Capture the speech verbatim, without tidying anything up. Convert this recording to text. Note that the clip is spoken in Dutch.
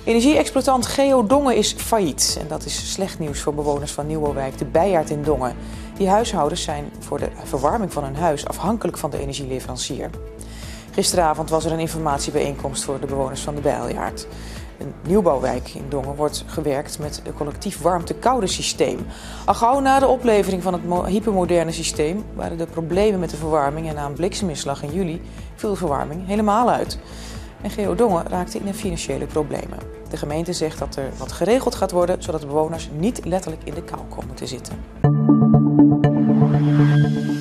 Energie-exploitant Geo Dongen is failliet. En dat is slecht nieuws voor bewoners van Nieuwbouwwijk De Bijaard in Dongen. Die huishoudens zijn voor de verwarming van hun huis afhankelijk van de energieleverancier. Gisteravond was er een informatiebijeenkomst voor de bewoners van De Bijaard. Een nieuwbouwwijk in Dongen wordt gewerkt met een collectief warmte-koude systeem. Al gauw na de oplevering van het hypermoderne systeem waren de problemen met de verwarming en na een blikseminslag in juli viel de verwarming helemaal uit. En Geo Dongen raakte in de financiële problemen. De gemeente zegt dat er wat geregeld gaat worden, zodat de bewoners niet letterlijk in de kou komen te zitten.